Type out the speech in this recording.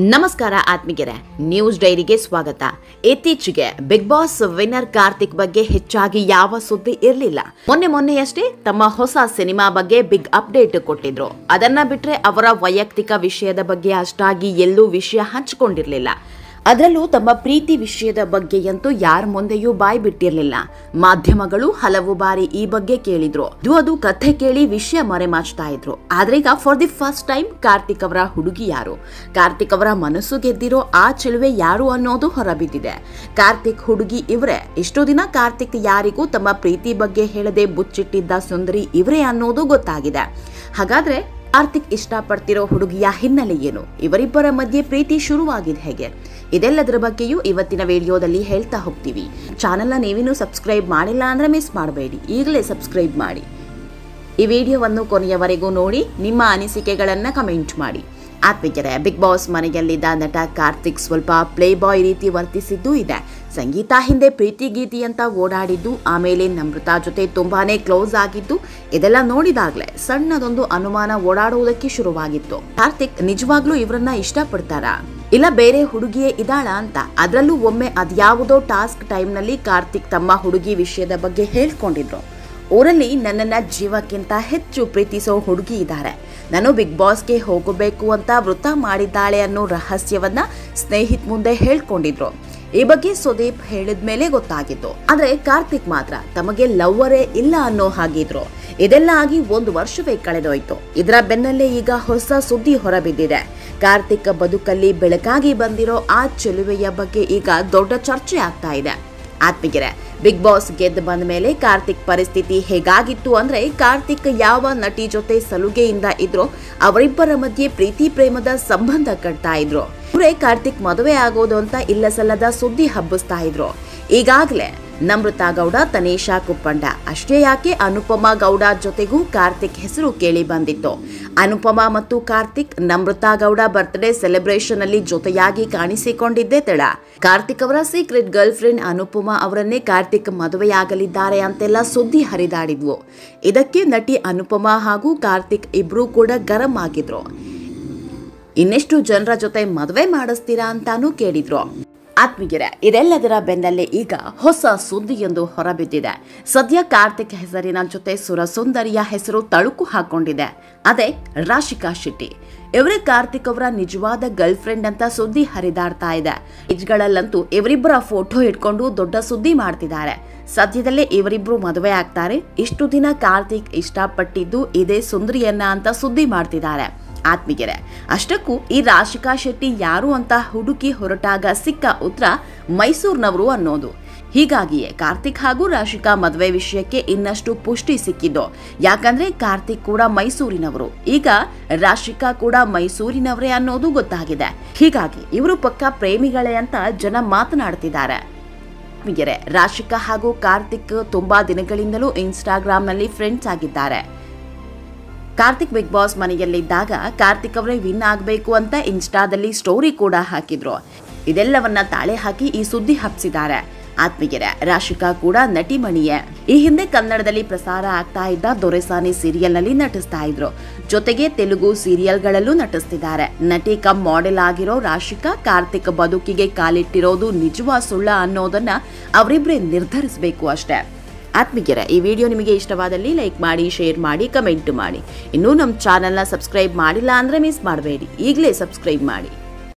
ನಮಸ್ಕಾರ ಆತ್ಮೀಗೆರೆ, ನ್ಯೂಸ್ ಡೈರಿಗೆ ಸ್ವಾಗತ. ಇತ್ತೀಚೆಗೆ ಬಿಗ್ ಬಾಸ್ ವಿನ್ನರ್ ಕಾರ್ತಿಕ್ ಬಗ್ಗೆ ಹೆಚ್ಚಾಗಿ ಯಾವ ಸುದ್ದಿ ಇರಲಿಲ್ಲ. ಮೊನ್ನೆಯಷ್ಟೇ ತಮ್ಮ ಹೊಸ ಸಿನಿಮಾ ಬಗ್ಗೆ ಬಿಗ್ ಅಪ್ಡೇಟ್ ಕೊಟ್ಟಿದ್ರು. ಅದನ್ನ ಬಿಟ್ರೆ ಅವರ ವೈಯಕ್ತಿಕ ವಿಷಯದ ಬಗ್ಗೆ ಅಷ್ಟಾಗಿ ಎಲ್ಲೂ ವಿಷಯ ಹಂಚಿಕೊಂಡಿರಲಿಲ್ಲ. ಅದರಲ್ಲೂ ತಮ್ಮ ಪ್ರೀತಿ ವಿಷಯದ ಬಗ್ಗೆಯಂತೂ ಯಾರ ಮುಂದೆಯೂ ಬಾಯಿ ಬಿಟ್ಟಿರಲಿಲ್ಲ. ಮಾಧ್ಯಮಗಳು ಹಲವು ಬಾರಿ ಈ ಬಗ್ಗೆ ಕೇಳಿದ್ರು. ಅದು ಕಥೆ ಕೇಳಿ ವಿಷಯ ಮರೆಮಾಚ್ತಾ ಇದ್ರು. ಆದ್ರೆ ಈಗ for the first time Karthik ಅವರ ಹುಡುಗಿ ಯಾರು, ಕಾರ್ತಿಕ್ ಅವರ ಮನಸ್ಸು ಗೆದ್ದಿರೋ ಆ ಚೆಲುವೆ ಯಾರು ಅನ್ನೋದು ಹೊರಬಿದ್ದಿದೆ. ಕಾರ್ತಿಕ್ ಹುಡುಗಿ ಇವ್ರೆ. ಇಷ್ಟು ದಿನ ಕಾರ್ತಿಕ್ ಯಾರಿಗೂ ತಮ್ಮ ಪ್ರೀತಿ ಬಗ್ಗೆ ಹೇಳದೆ ಬುಚ್ಚಿಟ್ಟಿದ್ದ ಸುಂದರಿ ಇವ್ರೆ ಅನ್ನೋದು ಗೊತ್ತಾಗಿದೆ. ಹಾಗಾದ್ರೆ ಕಾರ್ತಿಕ್ ಇಷ್ಟಪಡ್ತಿರೋ ಹುಡುಗಿಯ ಹಿನ್ನೆಲೆ ಏನು, ಇವರಿಬ್ಬರ ಮಧ್ಯೆ ಪ್ರೀತಿ ಶುರುವಾಗಿದೆ ಹೇಗೆ, ಇದೆಲ್ಲದರ ಬಗ್ಗೆಯೂ ಇವತ್ತಿನ ವಿಡಿಯೋದಲ್ಲಿ ಹೇಳ್ತಾ ಹೋಗ್ತೀವಿ. ಚಾನೆಲ್ನ ನೀವೇನು ಸಬ್ಸ್ಕ್ರೈಬ್ ಮಾಡಿಲ್ಲ ಅಂದ್ರೆ ಮಿಸ್ ಮಾಡಬೇಡಿ, ಈಗಲೇ ಸಬ್ಸ್ಕ್ರೈಬ್ ಮಾಡಿ. ಈ ವಿಡಿಯೋವನ್ನು ಕೊನೆಯವರೆಗೂ ನೋಡಿ, ನಿಮ್ಮ ಅನಿಸಿಕೆಗಳನ್ನ ಕಮೆಂಟ್ ಮಾಡಿ. ಆತ್ಮೀಯರೇ, ಬಿಗ್ ಬಾಸ್ ಮನೆಯಲ್ಲಿದ್ದ ನಟ ಕಾರ್ತಿಕ್ ಸ್ವಲ್ಪ ಪ್ಲೇ ಬಾಯ್ ರೀತಿ ವರ್ತಿಸಿದ್ದು ಇದೆ. ಸಂಗೀತ ಹಿಂದೆ ಪ್ರೀತಿ ಗೀತಿ ಅಂತ ಓಡಾಡಿದ್ದು, ಆಮೇಲೆ ನಮ್ರತಾ ಜೊತೆ ತುಂಬಾನೇ ಕ್ಲೋಸ್ ಆಗಿದ್ದು, ಇದೆಲ್ಲ ನೋಡಿದಾಗ್ಲೇ ಸಣ್ಣದೊಂದು ಅನುಮಾನ ಓಡಾಡುವುದಕ್ಕೆ ಶುರುವಾಗಿತ್ತು. ಕಾರ್ತಿಕ್ ನಿಜವಾಗ್ಲೂ ಇವರನ್ನ ಇಷ್ಟಪಡ್ತಾರಾ, ಇಲ್ಲ ಬೇರೆ ಹುಡುಗಿಯೇ ಇದ್ದಾಳ ಅಂತ. ಅದರಲ್ಲೂ ಒಮ್ಮೆ ಅದ್ಯಾವುದೋ ಟಾಸ್ಕ್ ಟೈಮ್ನಲ್ಲಿ ಕಾರ್ತಿಕ್ ತಮ್ಮ ಹುಡುಗಿ ವಿಷಯದ ಬಗ್ಗೆ ಹೇಳ್ಕೊಂಡಿದ್ರು. ಊರಲ್ಲಿ ನನ್ನನ್ನ ಜೀವಕ್ಕಿಂತ ಹೆಚ್ಚು ಪ್ರೀತಿಸೋ ಹುಡುಗಿ ಇದ್ದಾರೆ, ನಾನು ಬಿಗ್ ಬಾಸ್ಗೆ ಹೋಗಬೇಕು ಅಂತ ವೃತ್ತ ಮಾಡಿದ್ದಾಳೆ ಅನ್ನೋ ರಹಸ್ಯವನ್ನ ಸ್ನೇಹಿತ ಮುಂದೆ ಹೇಳ್ಕೊಂಡಿದ್ರು. ಈ ಬಗ್ಗೆ ಸುದೀಪ್ ಹೇಳಿದ್ಮೇಲೆ ಗೊತ್ತಾಗಿತ್ತು. ಆದ್ರೆ ಕಾರ್ತಿಕ್ ಮಾತ್ರ ತಮಗೆ ಲವ್ವರೇ ಇಲ್ಲ ಅನ್ನೋ ಹಾಗಿದ್ರು. ಇದೆಲ್ಲ ಆಗಿ 1 ವರ್ಷವೇ ಕಳೆದೋಯ್ತು. ಇದರ ಬೆನ್ನಲ್ಲೇ ಈಗ ಹೊಸ ಸುದ್ದಿ ಹೊರಬಿದ್ದಿದೆ. ಕಾರ್ತಿಕ್ ಬದುಕಲ್ಲಿ ಬೆಳಕಾಗಿ ಬಂದಿರೋ ಆ ಚೆಲುವೆಯ ಬಗ್ಗೆ ಈಗ ದೊಡ್ಡ ಚರ್ಚೆ ಆಗ್ತಾ ಇದೆ. ಆತ್ಮೀಯರೇ, ಬಿಗ್ ಬಾಸ್ ಗೆದ್ದು ಬಂದ ಮೇಲೆ ಕಾರ್ತಿಕ್ ಪರಿಸ್ಥಿತಿ ಹೇಗಾಗಿತ್ತು ಅಂದ್ರೆ, ಕಾರ್ತಿಕ್ ಯಾವ ನಟಿ ಜೊತೆ ಸಲುಗೆಯಿಂದ ಇದ್ರೋ ಅವರಿಬ್ಬರ ಮಧ್ಯೆ ಪ್ರೀತಿ ಪ್ರೇಮದ ಸಂಬಂಧ ಕಟ್ತಾ ಇದ್ರು. ಇವರೇ ಕಾರ್ತಿಕ್ ಮದುವೆ ಆಗೋದು ಅಂತ ಇಲ್ಲ ಸಲ್ಲದ ಸುದ್ದಿ ಹಬ್ಬಿಸ್ತಾ ಇದ್ರು. ಈಗಾಗಲೇ ನಮ್ರತಾ ಗೌಡ, ತನೇಶಾ ಕುಪ್ಪಂಡ, ಅಷ್ಟೇ ಯಾಕೆ ಅನುಪಮಾ ಗೌಡ ಜೊತೆಗೂ ಕಾರ್ತಿಕ್ ಹೆಸರು ಕೇಳಿ ಬಂದಿತ್ತು. ಅನುಪಮಾ ಮತ್ತು ಕಾರ್ತಿಕ್ ನಮ್ರತಾ ಗೌಡ ಬರ್ತ್ಡೇ ಸೆಲೆಬ್ರೇಷನ್ ಅಲ್ಲಿ ಜೊತೆಯಾಗಿ ಕಾಣಿಸಿಕೊಂಡಿದ್ದೇ ತಡ. ಕಾರ್ತಿಕ್ ಅವರ ಸೀಕ್ರೆಟ್ ಗರ್ಲ್ ಫ್ರೆಂಡ್ ಅನುಪಮಾ ಅವರನ್ನೇ ಕಾರ್ತಿಕ್ ಮದುವೆಯಾಗಲಿದ್ದಾರೆ ಅಂತೆಲ್ಲ ಸುದ್ದಿ ಹರಿದಾಡಿದ್ವು. ಇದಕ್ಕೆ ನಟಿ ಅನುಪಮಾ ಹಾಗೂ ಕಾರ್ತಿಕ್ ಇಬ್ರು ಕೂಡ ಗರಂ ಆಗಿದ್ರು. ಇನ್ನೆಷ್ಟು ಜನರ ಜೊತೆ ಮದುವೆ ಮಾಡಿಸ್ತೀರಾ ಅಂತಾನೂ ಕೇಳಿದ್ರು. ಆತ್ಮೀಯರೇ, ಇದೆಲ್ಲದರ ಬೆನ್ನಲ್ಲೇ ಈಗ ಹೊಸ ಸುದ್ದಿಯೊಂದು ಹೊರಬಿದ್ದಿದೆ. ಸದ್ಯ ಕಾರ್ತಿಕ್ ಹೆಸರಿನ ಜೊತೆ ಸುರಸುಂದರಿಯ ಹೆಸರು ತಳುಕು ಹಾಕೊಂಡಿದೆ. ಅದೇ ರಾಶಿಕಾ ಶೆಟ್ಟಿ. ಇವರೇ ಕಾರ್ತಿಕ್ ಅವರ ನಿಜವಾದ ಗರ್ಲ್ ಫ್ರೆಂಡ್ ಅಂತ ಸುದ್ದಿ ಹರಿದಾಡ್ತಾ ಇದೆ. ಪೇಜ್ಗಳಲ್ಲಂತೂ ಇವರಿಬ್ಬರ ಫೋಟೋ ಇಟ್ಕೊಂಡು ದೊಡ್ಡ ಸುದ್ದಿ ಮಾಡ್ತಿದ್ದಾರೆ. ಸದ್ಯದಲ್ಲೇ ಇವರಿಬ್ರು ಮದುವೆ ಆಗ್ತಾರೆ. ಇಷ್ಟು ದಿನ ಕಾರ್ತಿಕ್ ಇಷ್ಟಪಟ್ಟಿದ್ದು ಇದೇ ಸುಂದರಿಯನ್ನ ಅಂತ ಸುದ್ದಿ ಮಾಡ್ತಿದ್ದಾರೆ. ಆತ್ಮೀಯರೇ, ಅಷ್ಟಕ್ಕೂ ಈ ರಾಶಿಕಾ ಶೆಟ್ಟಿ ಯಾರು ಅಂತ ಹುಡುಕಿ ಹೊರಟಾಗ ಸಿಕ್ಕ ಉತ್ತರ ಮೈಸೂರಿನವರು ಅನ್ನೋದು. ಹೀಗಾಗಿಯೇ ಕಾರ್ತಿಕ್ ಹಾಗೂ ರಾಶಿಕಾ ಮದುವೆ ವಿಷಯಕ್ಕೆ ಇನ್ನಷ್ಟು ಪುಷ್ಟಿ ಸಿಕ್ಕಿದ್ದು. ಯಾಕಂದ್ರೆ ಕಾರ್ತಿಕ್ ಕೂಡ ಮೈಸೂರಿನವರು, ಈಗ ರಾಶಿಕಾ ಕೂಡ ಮೈಸೂರಿನವರೇ ಅನ್ನೋದು ಗೊತ್ತಾಗಿದೆ. ಹೀಗಾಗಿ ಇವರು ಪಕ್ಕಾ ಪ್ರೇಮಿಗಳೇ ಅಂತ ಜನ ಮಾತನಾಡ್ತಿದ್ದಾರೆ. ರಾಶಿಕಾ ಹಾಗೂ ಕಾರ್ತಿಕ್ ತುಂಬಾ ದಿನಗಳಿಂದಲೂ ಇನ್ಸ್ಟಾಗ್ರಾಮ್ನಲ್ಲಿ ಫ್ರೆಂಡ್ಸ್ ಆಗಿದ್ದಾರೆ. ಕಾರ್ತಿಕ್ ಬಿಗ್ ಬಾಸ್ ಮನೆಯಲ್ಲಿದ್ದಾಗ ಕಾರ್ತಿಕ್ ಅವರೇ ವಿನ್ ಆಗಬೇಕು ಅಂತ ಇನ್ಸ್ಟಾದಲ್ಲಿ ಸ್ಟೋರಿ ಕೂಡ ಹಾಕಿದ್ರು. ಇದೆಲ್ಲವನ್ನ ತಾಳೆ ಹಾಕಿ ಈ ಸುದ್ದಿ ಹಬ್ಬಿಸಿದ್ದಾರೆ. ಆತ್ಮೀಯರೇ, ರಾಶಿಕಾ ಕೂಡ ನಟಿಮಣಿಯೇ. ಈ ಹಿಂದೆ ಕನ್ನಡದಲ್ಲಿ ಪ್ರಸಾರ ಆಗ್ತಾ ಇದ್ದ ದೊರೆಸಾನಿ ಸೀರಿಯಲ್ ನಲ್ಲಿ ನಟಿಸ್ತಾ ಇದ್ರು. ಜೊತೆಗೆ ತೆಲುಗು ಸೀರಿಯಲ್ಗಳಲ್ಲೂ ನಟಿಸ್ತಿದ್ದಾರೆ. ನಟಿ ಕಮ್ ಮಾಡೆಲ್ ಆಗಿರೋ ರಾಶಿಕಾ ಕಾರ್ತಿಕ್ ಬದುಕಿಗೆ ಕಾಲಿಟ್ಟಿರೋದು ನಿಜವಾ ಸುಳ್ಳ ಅನ್ನೋದನ್ನ ಅವರಿಬ್ಬರೇ ನಿರ್ಧರಿಸಬೇಕು ಅಷ್ಟೇ. ಆತ್ಮೀಯರೇ, ಈ ವಿಡಿಯೋ ನಿಮಗೆ ಇಷ್ಟವಾದಲ್ಲಿ ಲೈಕ್ ಮಾಡಿ, ಶೇರ್ ಮಾಡಿ, ಕಮೆಂಟ್ ಮಾಡಿ. ಇನ್ನೂ ನಮ್ಮ ಚಾನೆಲ್ನ ಸಬ್ಸ್ಕ್ರೈಬ್ ಮಾಡಿಲ್ಲ ಅಂದ್ರೆ ಮಿಸ್ ಮಾಡಬೇಡಿ, ಈಗಲೇ ಸಬ್ಸ್ಕ್ರೈಬ್ ಮಾಡಿ.